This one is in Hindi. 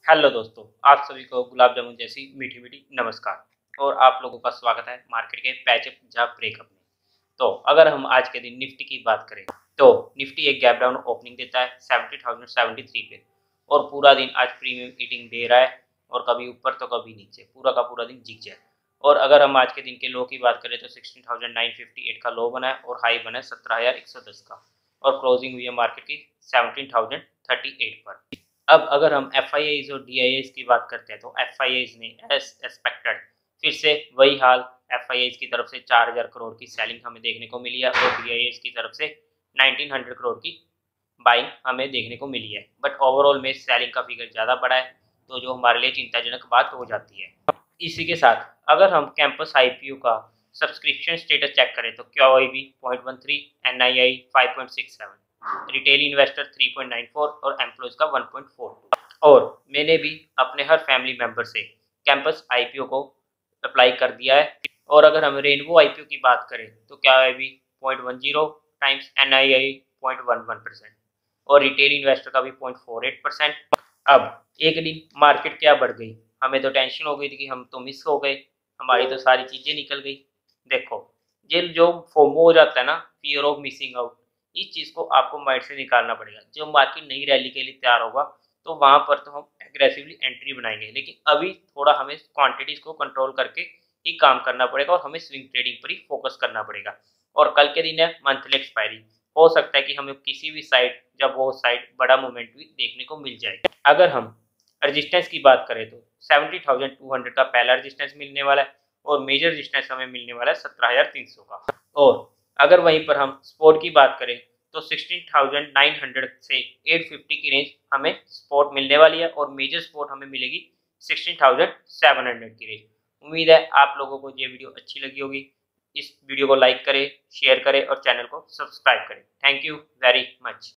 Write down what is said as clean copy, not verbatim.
हेलो दोस्तों, आप सभी को गुलाब जामुन जैसी मीठी मीठी नमस्कार और आप लोगों का स्वागत है मार्केट के पैचअप या ब्रेकअप में। तो अगर हम आज के दिन निफ्टी की बात करें तो निफ्टी एक गैप डाउन ओपनिंग देता है 70,073 पे और पूरा दिन आज प्रीमियम ईटिंग दे रहा है और कभी ऊपर तो कभी नीचे, पूरा का पूरा दिन जिग जाए। और अगर हम आज के दिन के लो की बात करें तो 16,958 का लो बना है और हाई बना है 17,110 का और क्लोजिंग हुई है मार्केट की 17,038 पर। अब अगर हम एफ और डी की बात करते हैं तो एफ ने एज एक्सपेक्टेड फिर से वही हाल, एफ की तरफ से 4,000 करोड़ की सेलिंग हमें देखने को मिली है और डी की तरफ से 1900 करोड़ की बाइंग हमें देखने को मिली है। बट ओवरऑल में सेलिंग का फिगर ज़्यादा बड़ा है, तो जो हमारे लिए चिंताजनक बात हो जाती है। इसी के साथ अगर हम कैंपस आईपीओ का सब्सक्रिप्शन स्टेटस चेक करें तो क्यूआईबी 0.13, एनआईआई 5.67, रिटेल इन्वेस्टर 3.94 और एम्प्लॉयज का 1.42। और मैंने भी अपने हर फैमिली मेंबर से कैंपस आईपीओ को अप्लाई कर दिया है। और अगर हम रेनबो आईपीओ की बात करें तो क्यूआईबी 0.10 टाइम्स, एनआईआई 0.11% और रिटेल इन्वेस्टर का भी 0.48%। अब एक दिन मार्केट क्या बढ़ गई, हमें तो टेंशन हो गई थी कि हम तो मिस हो गए, हमारी तो सारी चीज़ें निकल गई। देखो, ये जो फोमो हो जाता है ना, फियर ऑफ मिसिंग आउट, इस चीज़ को आपको माइंड से निकालना पड़ेगा। जब मार्केट नई रैली के लिए तैयार होगा तो वहाँ पर तो हम एग्रेसिवली एंट्री बनाएंगे, लेकिन अभी थोड़ा हमें क्वांटिटीज़ को कंट्रोल करके ही काम करना पड़ेगा और हमें स्विंग ट्रेडिंग पर ही फोकस करना पड़ेगा। और कल के दिन है मंथली एक्सपायरी, हो सकता है कि हमें किसी भी साइड जब वो साइड बड़ा मोमेंट भी देखने को मिल जाए। अगर हम रजिस्टेंस की बात करें तो 70,200 का पहला रजिस्टेंस मिलने वाला है और मेजर रजिस्टेंस हमें मिलने वाला है 17,300 का। और अगर वहीं पर हम स्पोर्ट की बात करें तो 16,900 से 850 की रेंज हमें स्पोर्ट मिलने वाली है और मेजर स्पोर्ट हमें मिलेगी 16,700 की रेंज। उम्मीद है आप लोगों को ये वीडियो अच्छी लगी होगी। इस वीडियो को लाइक करें, शेयर करें और चैनल को सब्सक्राइब करें। Thank you very much.